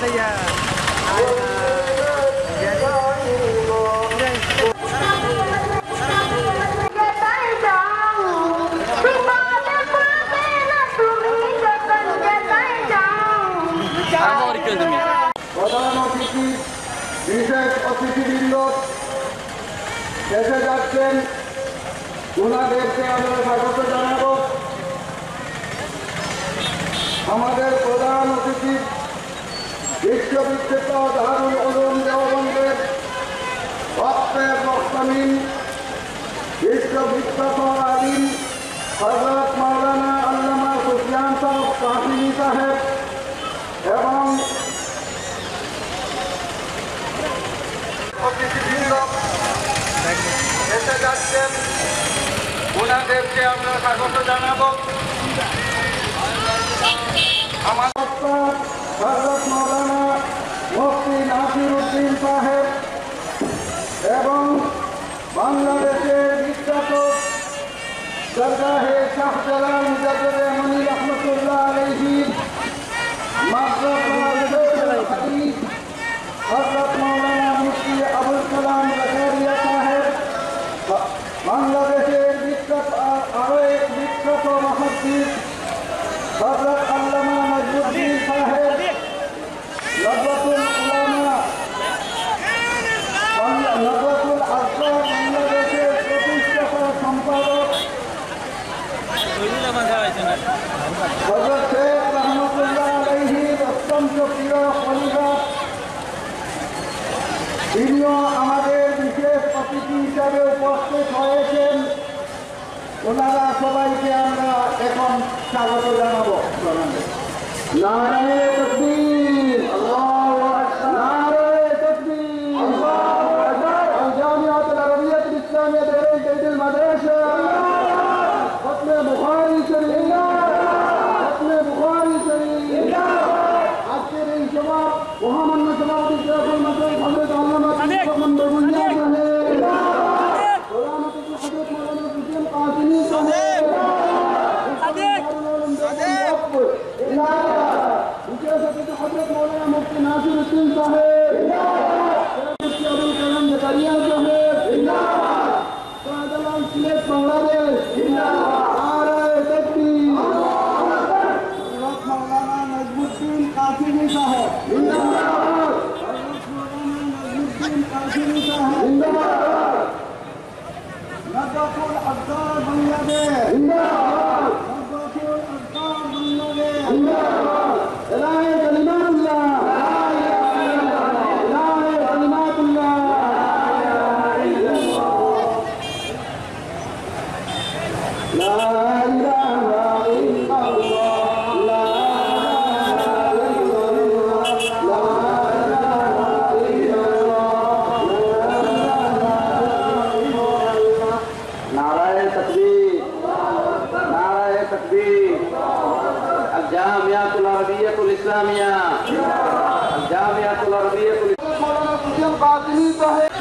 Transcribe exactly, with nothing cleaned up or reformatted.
প্রধান অতিথি বিশেষ অতিথিবৃন্দ এসে যাচ্ছেন, ওনাদেরকে আমরা স্বাগত জানাব। আমাদের প্রধান অতিথি বিশ্ববিখ্যাত দারুল উলুম দেওবন্দের রক্তের রক্তমিন বিশ্ববিখ্যাত আলিম হযরত মাওলানা আল্লামা সুফিয়ান সাহেব কাসিমি সাহেব এবং অতিথিবৃন্দ এসে যাচ্ছেন, ওনাদেরকে আমরা স্বাগত জানাব। আমার হযরত মাওলানা মুফতি নাসির উদ্দিন সাহেব এবং বাংলাদেশের বিখ্যাত দরগাহে শাহজালাল মুজাদ্দেদ রহমানী রহমাতুল্লাহ আলাইহি মাদ্রাসাতুল হাদিস হযরত মাওলানা মুফতি আবুল কালাম জাকারিয়া সাহেব, বাংলাদেশের বিখ্যাত আরো এক বিখ্যাত মুহাদ্দিস হযরত আল্লামা নজরুদ্দিন সাহেব, নদওয়াতুল উলামা নদওয়াতুল আসগার বাংলাদেশের প্রতিষ্ঠাতা সম্পাদক হযরত শেখ রহমতুল্লাহ আলাইহির অত্যন্ত প্রিয় খলিফা, তিনিও আমাদের বিশেষ অতিথি হিসাবে উপস্থিত হয়েছেন। ওনারা সবাইকে আমরা এখন স্বাগত জানাবো। নারায়ে তাকবীর, আল্লাহু আকবার, নারায়ে তাকবীর, আল্লাহু আকবার। আল জামিআতুল আরাবিয়াতুল ইসলামিয়া দারুল তাওহীদুল মাদ্রাসা খতমে বুখারী শরীফ, খতমে বুখারী শরীফ। আজকের এই সভা মহামান্য সভাপতি শেখুল মাসাইখ হযরত আল্লামা মুহাম্মদ বরগুনিয়া সাহেব, প্রধান অতিথি হযরত মাওলানা সুফিয়ান কাসিমি সাহেব, বিশেষ অতিথি হযরত মাওলানা মুফতি নাসির উদ্দিন সাহেব, মুফতি আবুল কালাম জাকারিয়া সাহেব, শাহজালাল সিলেট বাংলাদেশ, নারায়ে তাকবীর, হযরত মাওলানা নজরুদ্দিন কাসিমি সাহেব, হযরত মাওলানা নজরুদ্দিন কাসিমি সাহেব, নদওয়াতুল আসগার বাংলাদেশ, নদওয়াতুল আসগার বাংলাদেশ, ইলাহি কালিমাতুল্লাহ, ইলাহি কালিমাতুল্লাহ, লা ইলাহা ইল্লাল্লাহ, লা ইলাহা ইল্লাল্লাহ, লা ইলাহা ইল্লাল্লাহ। নারায়ে তাকবীর, নারায়ে তাকবীর। আল জামিআতুল আরাবিয়াতুল ইসলামিয়া, আল জামিআতুল আরাবিয়াতুল মাওলানা সুফিয়ান কাসিমি সাহেব।